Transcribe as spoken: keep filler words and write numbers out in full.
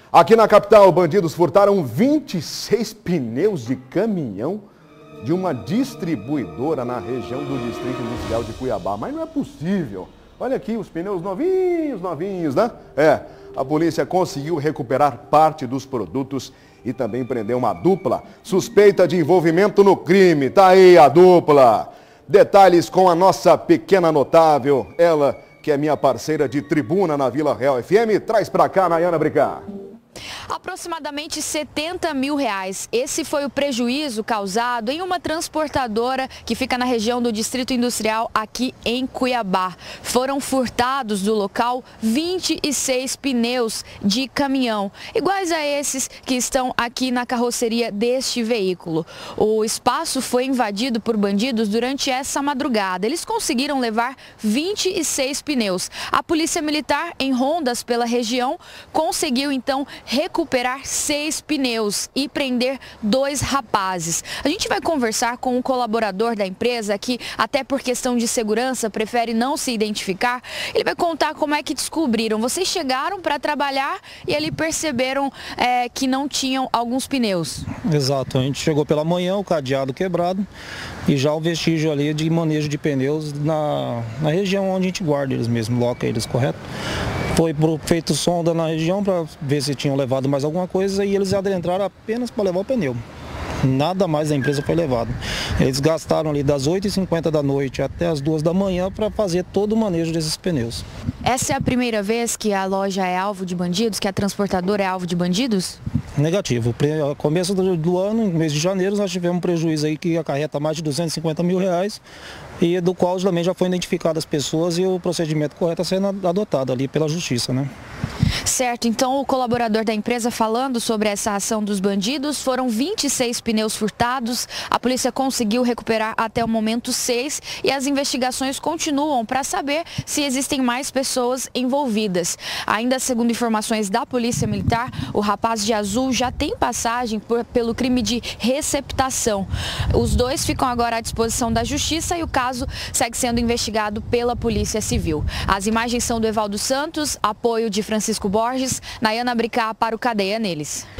Aqui na capital, bandidos furtaram vinte e seis pneus de caminhão de uma distribuidora na região do Distrito Industrial de Cuiabá. Mas não é possível. Olha aqui os pneus novinhos, novinhos, né? É, a polícia conseguiu recuperar parte dos produtos e também prendeu uma dupla suspeita de envolvimento no crime. Tá aí a dupla. Detalhes com a nossa pequena notável, ela que é minha parceira de tribuna na Vila Real F M. Traz pra cá, Nayana Bricá. Aproximadamente setenta mil reais. Esse foi o prejuízo causado em uma transportadora que fica na região do Distrito Industrial aqui em Cuiabá. Foram furtados do local vinte e seis pneus de caminhão, iguais a esses que estão aqui na carroceria deste veículo. O espaço foi invadido por bandidos durante essa madrugada. Eles conseguiram levar vinte e seis pneus. A Polícia Militar, em rondas pela região, conseguiu então recuperar seis pneus e prender dois rapazes. A gente vai conversar com um colaborador da empresa que, até por questão de segurança, prefere não se identificar. Ele vai contar como é que descobriram. Vocês chegaram para trabalhar e ali perceberam é, que não tinham alguns pneus. Exato, a gente chegou pela manhã, o cadeado quebrado e já o vestígio ali de manejo de pneus na, na região onde a gente guarda eles mesmo, loca eles, correto? Foi feito sonda na região para ver se tinham levado mais alguma coisa e eles adentraram apenas para levar o pneu. Nada mais da empresa foi levado. Eles gastaram ali das oito e cinquenta da noite até as duas da manhã para fazer todo o manejo desses pneus. Essa é a primeira vez que a loja é alvo de bandidos, que a transportadora é alvo de bandidos? Negativo. No começo do ano, no mês de janeiro, nós tivemos um prejuízo aí que acarreta mais de duzentos e cinquenta mil reais e do qual também já foi identificado as pessoas e o procedimento correto a sendo adotado ali pela justiça, né? Certo, então o colaborador da empresa falando sobre essa ação dos bandidos, foram vinte e seis pneus furtados, a polícia conseguiu recuperar até o momento seis e as investigações continuam para saber se existem mais pessoas envolvidas. Ainda segundo informações da Polícia Militar, o rapaz de azul já tem passagem por, pelo crime de receptação. Os dois ficam agora à disposição da justiça e o caso segue sendo investigado pela Polícia Civil. As imagens são do Evaldo Santos, apoio de Francisco Borges, Nayana Bricá para o Cadeia Neles.